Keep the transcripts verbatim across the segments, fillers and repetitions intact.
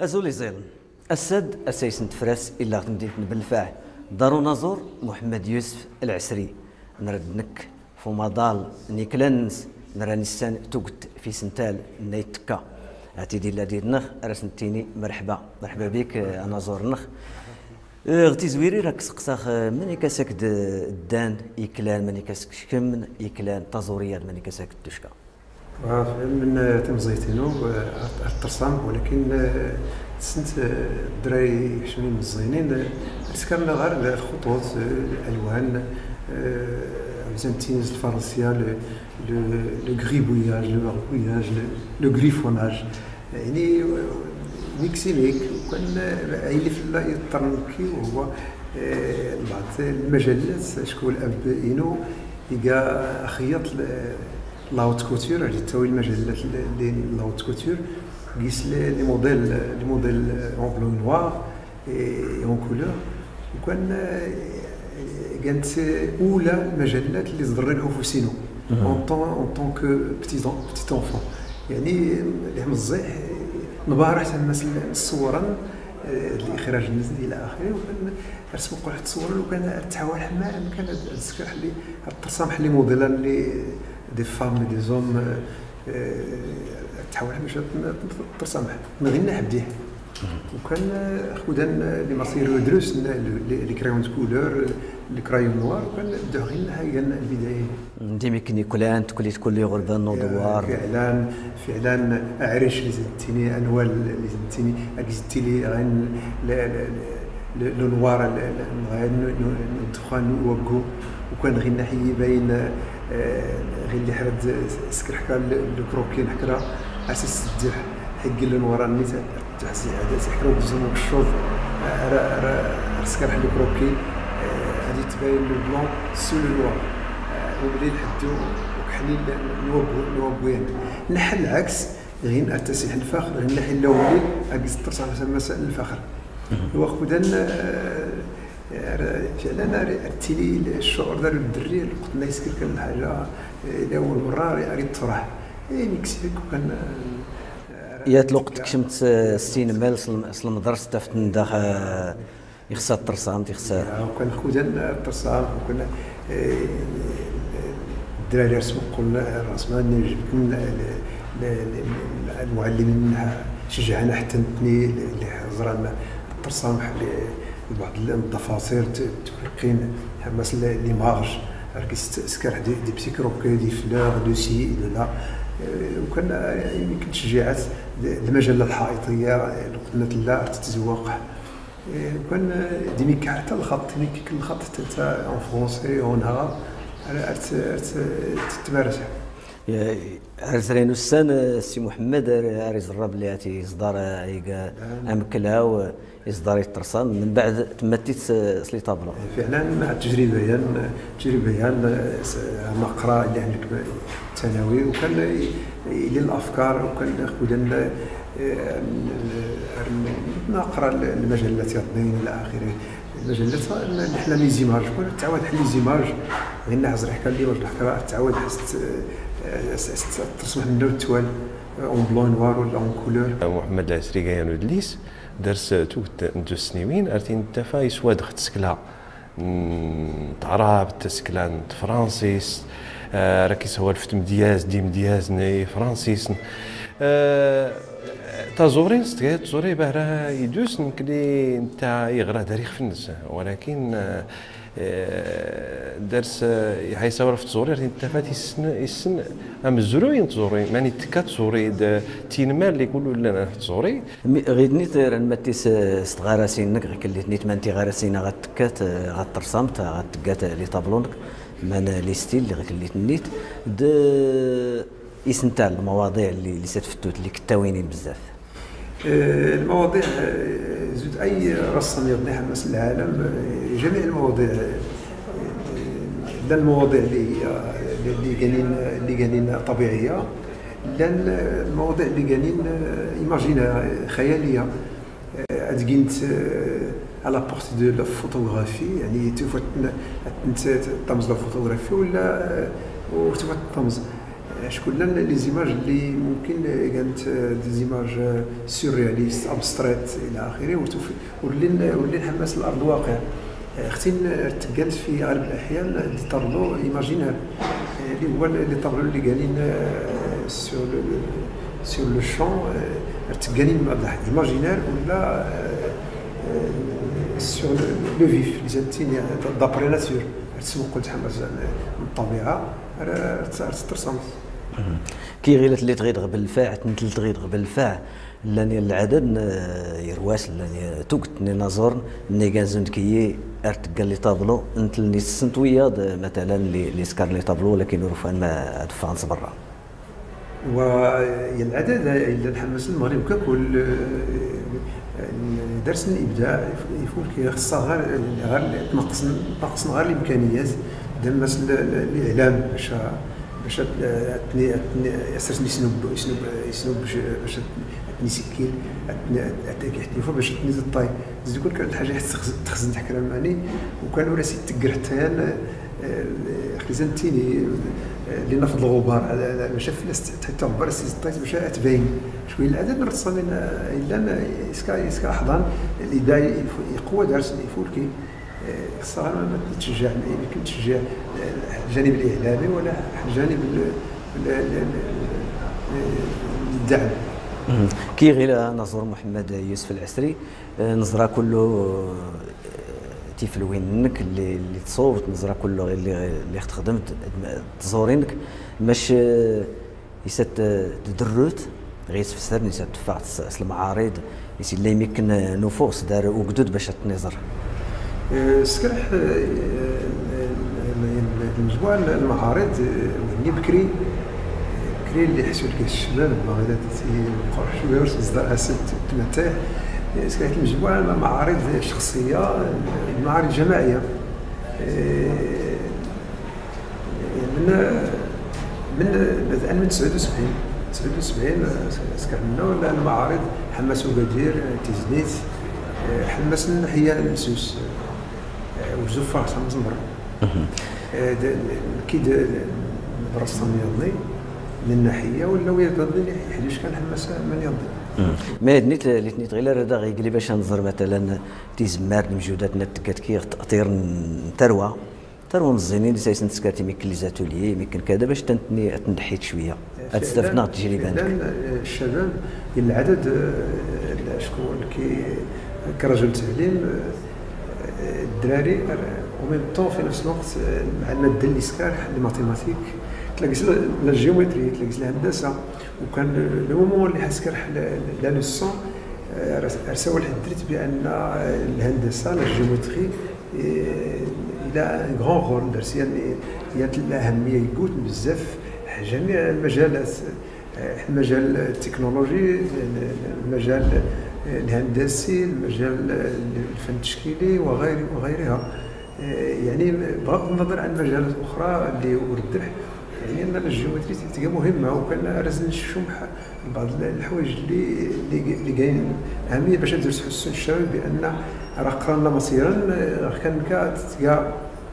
أزولي زيلن السد أسيس نتفرس إلا غتمدينة بلفاع دارو نازور محمد يوسف العسري نردنك فمضال نيكلنس نرانيستان توقت في سنتال نيتكا عتيدي لا ديرنخ راسنتيني مرحبا مرحبا بك انا زورنخ غتي زويري راك سقساخ ماني كاساك الدان يكلان ماني كاسك شكم يكلان تازوريات ماني كاساك الدشكا من تم زيتينو الترسام ولكن سنت الدراري شنو مزينين تذكرنا غير الخطوط الالوان التينيز الفرنسيه لو غريبوياج لو غريبوياج لو غريفوناج يعني ميكسينيك وكان اللي في الطرنكي وهو بعض المجلات شكون الاب اينو يلقى خياط لاوت كوتور اللي تساوي المجلات اللي لاوت كوتور قيس لي موديل لي موديل اون بلو نوار اون كولور وكان كانت اولى المجلات اللي صدرنا انفسنا اون طون اون طون كو بتي بتي انفون يعني اللي مزيح نبارح تما الصورا الاخراج النزل الى اخره وكان رسم واحد التصور وكان تحاول ما كان نذكر اللي الترسام اللي موديلان اللي دي فام دي زوم تحاول باش ترسم من غير نحبديه وكان خدان لي ماسير دروس لي كرايون كولور لي كرايون نوار وكان بداو غير هاي البدايه ديما كني كلان تكولي تكولي غربان نودوار فعلا فعلا عريش اللي زدتيني انوال اللي زدتيني زدتي لي غير لو نوار غير ندخل نوقو وكان غير ناحيه باين غير اللي حرد سكر حكا الكروكي حكرا اساس تدير حق النوار نيت تحسي هذا سحر وبزمو بالشوط راه سكر حق الكروكي غادي تبين لو بلون سو لو نوار وبلي نحدو وكحني نوبو نوبوين نحل العكس غير التسيح الفخر غير نحل الاولي اكز ترسم مساء الفخر هو خدان فعلا ارتيلي الشعور ديال الدري قلنا يسكر كان الحاجه لاول مره راه تفرح اي ميكسيك وكان يا الوقت كشمت ستين مال اصل المدرسه تفتن داخل يخسر الترسام تيخسر وكان خدان الترسام وكنا الدراري رسموا قلنا الرسمان جبنا المعلمين شجعنا حتى نتني اللي زرعنا الترسام بعض الضفاصير تورقين حماس لي مارج ركز سكر دي دي بسيكروكي دي فلور دو سي دو لا وكان يمكن تشجيعات المجله الحائطيه اللي قلنا لا تتزوق وكان ديما كارتا الخط ديما الخط تاع اون فرونسي اون عرب تتمارس عرسرين السنة سي محمد عريز الرب اللي عتي يصدر ايكا امكلا يصدر يترسم من بعد تمتيت سلي طابلة فعلا تجربيا تجربيا نقرا اللي عندك ثانوي وكان لي الافكار وكان خدنا نقرا المجلات يضنين الى اخره المجلات نحل لي زيماج كل تعاود حل لي زيماج غير نحزر حكا لي واش الحكا تعاود حست ترسم لنا التوال اون بلون نوار ولا اون كولور محمد العسري كاين ودليس درس توت ندو سنين ارتين تفا يسواد تسكلا تعراب تسكلا فرانسيس راكي سوالف مدياز دي مدياز ني فرانسيس تازورين ستغيت تزوري باه يدوس نكلي نتاع يغرا تاريخ في الناس ولكن درس هاي سوالف تزوري انت فاتي السن السن ام الزروين تزوري ماني تكات تزوري تينمال اللي يقولوا لنا تزوري غير نيت رمتيس استغارسينك غير كليت نيت مانتي غارسينا غتكات غترسمت غتكات لي طابلونك من لي ستيل اللي غير كليت نيت د يسنتال المواضيع اللي اللي ستفتوت اللي كتاوينين بزاف المواضيع زود اي رسام يضني حماس العالم جميع المواضيع لا المواضيع اللي اللي كاينين اللي كاينين طبيعيه لا المواضيع اللي كاينين ايماجينا خياليه ادكينت على بورتي دو لا فوتوغرافي يعني تفوت انت تطمز لا فوتوغرافي ولا وتفوت تطمز شكون لي زيماج اللي ممكن كانت دي زيماج سورياليست ابستريت الى اخره، ولي ولي نحمس الارض واقع. اختي تقالت في غالب الاحيان دي طابلو ايماجينير اللي هو لي طابلو اللي قالين سور سور لو شون تقالين ايماجينير ولا سور لو فيف اللي زادتيني دابري ناتور تسوق قلت حماس من الطبيعه راه ترسمت. كي غير اللي تغيد قبل الفاع تنتل تغيد قبل الفاع لاني العدد يرواس لاني توقتني نظر ني كازون كي ارت قال لي طابلو انت اللي سنت ويا مثلا اللي سكر لي طابلو ولكن رفان ما دفعنت برا. و العدد الا نحمس المغرب ككل درس الابداع يفول كي خصها غير غير تنقص تنقص غير الامكانيات دمس الاعلام باش باش تني ياسرني يسنوب يسنوب يسنوب باش تني سكين اتاكي حتى باش تني الطاي زيد كل كانت الحاجه تخزن تحت كلاماني وكانوا راسي تقر حتى خزنتيني اللي نفض الغبار على باش حتى غبار سي الطاي باش تبين شويه العدد نرسل لنا الا اسكا اسكا حضان الابداع يقوى درس يفولكي خصها ما تشجع يمكن تشجع الجانب الاعلامي ولا الجانب الدعم. كي غير نظر محمد يوسف العسري نظره كله تيفلوينك اللي اللي تصوت نظره كله اللي اللي خدمت تزورينك باش يسات تدرت غير تفسر نسات تفاعت المعارض يسي لا يمكن نفوس دار وقدود باش تنظر. سكرح المجموعة المعارض وهني بكري بكري اللي يحسوا لك الشباب المغرب يبقاو شويه واش اصدارها ست تمتاع سكرح المجموعة المعارض شخصية المعارض جماعية من من بدءا من تسعة وسبعين تسعة وسبعين سكر منا ولا المعارض حماس وقدير تيزنيت حماس الناحية المسوس وجدوا فرصة مزمرة أكيد برسم يضني من ناحية ولا ويضني حيتاش كان حماس من يضني. ما نيت اللي تنيت غير هذا غيقلي باش نظر مثلا تيزمار الموجودات نتكات كي تأطير تروى تروى مزينين سايس نتسكاتي ميكن لي زاتوليي ميكن كذا باش تنتني تنحيت شوية تستفدنا التجربة عندك. الشباب العدد شكون كي كرجل تعليم الدراري ومن طون في نفس الوقت مع الماده اللي سكار لي ماتيماتيك تلاقيت لا الجيومتري تلاقيت الهندسه وكان لو مومون اللي حسكر لا لوسون رساو لحد درت بان الهندسه لا الجيومتري الى ان غران رول درس يعني هي الاهميه يقول بزاف جميع المجالات المجال التكنولوجي المجال الهندسي المجال الفن التشكيلي وغير وغيرها يعني بغض النظر عن مجالات اخرى اللي وردح يعني ان الجيومتري تلقى مهمه وكان رازن الشمح بعض الحوايج اللي اللي كاين اهميه باش ندرسوا السن الشباب بان راه قرانا مصيرا كان تلقى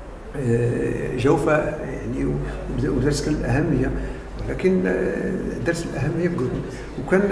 جوفه يعني ودرس كان الاهميه ولكن درس الاهميه بقول وكان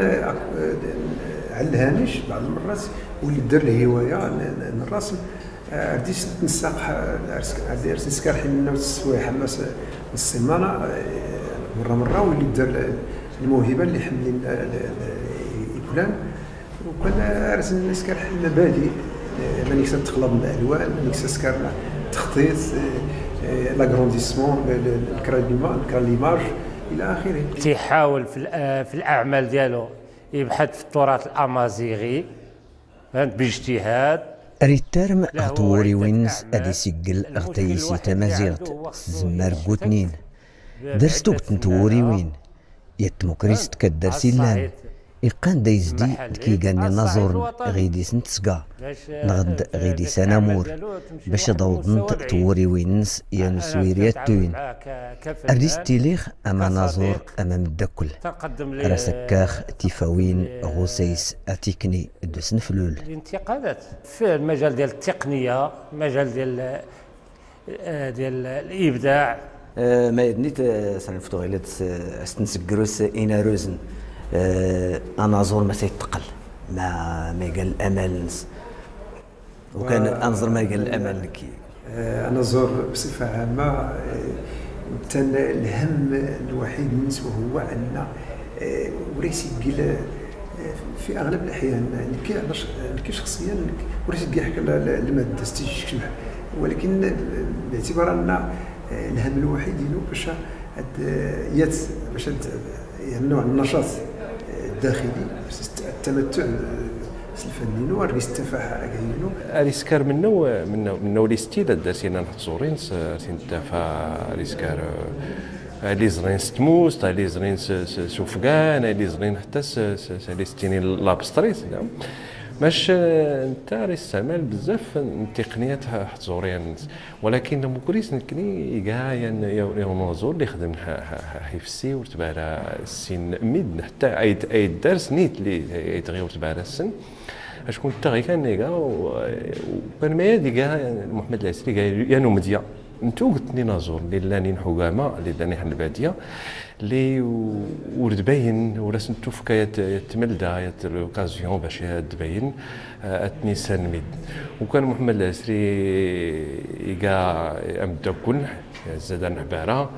على الهامش بعض المرات واللي دار الهوايه الرسم رديت نساق عندي نسكر حنا السوايع حماس السيمانه مره مره واللي دار الموهبه اللي حملين البلان وكان رسم نسكر المبادئ ماني كسا تخلط من الالوان ماني كسا سكر تخطيط لاغرونديسمون الكرا ليماج الى اخره. تيحاول في في الاعمال ديالو يبحث في التراث الامازيغي باجتهاد. ريتارم أطوري وينس أدي سجل أغتيسي تمازيغت زمار قوتنين درستو تنتوري وين يتمكريست كدرسي لان إقان دايزدي كي قاني نظور غيدي سنتسقا نغد غيدي سنامور باش ضوضنت توري وينس ينسويريات توين أريستيليخ أما نظور أما مدكل رسكاخ تيفاوين غوسيس أتيكني دوسن فلول. الانتقادات في المجال ديال التقنية مجال ديال ديال الإبداع ما يدنيت سنة فتوغيلات استنسكروس إنا روزن أنا زور ما سيتقل ما ما يقال الأمل وكان أنظر ما يقال الأمل كي أنا زور بصفة عامة كان الهم الوحيد نس وهو أن وريس يقول في أغلب الأحيان كي شخصيا وريس يحكي المادة ستيجي ولكن باعتبار أن الهم الوحيد ديالو باش يات باش يعني نوع النشاط الداخلي التمتع الفني وري استفاح كاينو الاسكار منو منو منو لي ستيل دارسينا نحصورين سنتفا الاسكار لي زرين ستموس لي زرين سوفكان لي زرين حتى ساليستيني لابستريس باش انت راه استعمال بزاف التقنيات حضوريا ولكن مكريس نكني كاع ينوزور اللي خدم حيفسي ورتبارا السن ميد حتى اي اي درس نيت اللي يتغير ورتبارا السن اش كنت غير كان كاع وكان ما يدي كاع محمد العسري كاع يا نمديا انتو قلتني نازور اللي لاني حكامه اللي لاني حل الباديه اللي ورد باين ولا سنتو فكاية تملدا يا لوكازيون باش تبين اتنيسان ميد وكان محمد العسري يقا امدا كنح زاد نحبارا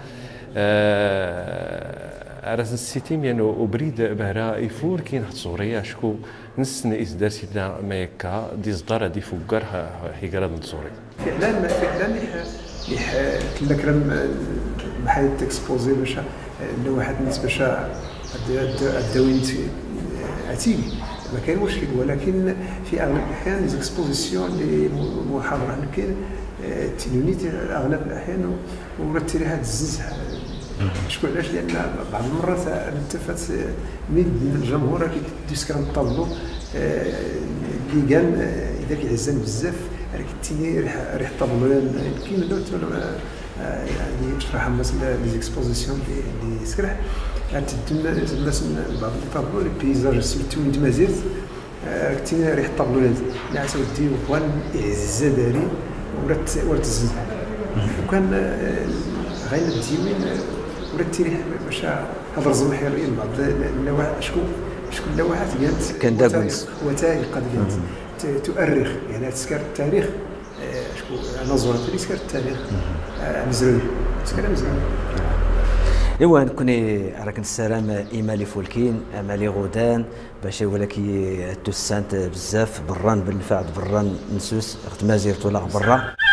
راس السيتيم يعني وبريد بهرا يفور كاين تصوريه شكو نسن اس دار سيدنا ما يكا دي صدار دي فوكر حيقرا نتصوري فعلا فعلا يح كلكرم بحال تكسبوزي باش لواحد الناس باش الدوين عتيق ما كاين مشكل ولكن في اغلب الاحيان ليزكسبوزيسيون اللي محاضره كاين تينونيت اغلب الاحيان ورتريها تزز شكون علاش لان بعض المرات التفات من الجمهور كيديسكر الطابلو اللي كان اذا كيعزن بزاف راه كتيني ريح الطابلو كاين يعني شرح مثلا لي زيكسبوزيسيون اللي سكرح تدنا مثلا بعض الطابلو لي بيزاج سيرتو ند مازيرت كتيني ريح الطابلو اللي عاودتي وكان يعز داري ورات ورات الزن وكان غير الديوين ورات تيريح باش هاد الرزم حيرين بعض النواحي شكون شكون اللوحات كانت كان داكونس وثائق قد كانت تؤرخ يعني تسكر التاريخ شكون نظره تسكر التاريخ مزروي تسكر مزروي ايوا كوني راك السلام ايمالي فولكين امالي غودان باش ولكن توسانت بزاف بران بالفعل بران نسوس اخت مازيرت ولا برا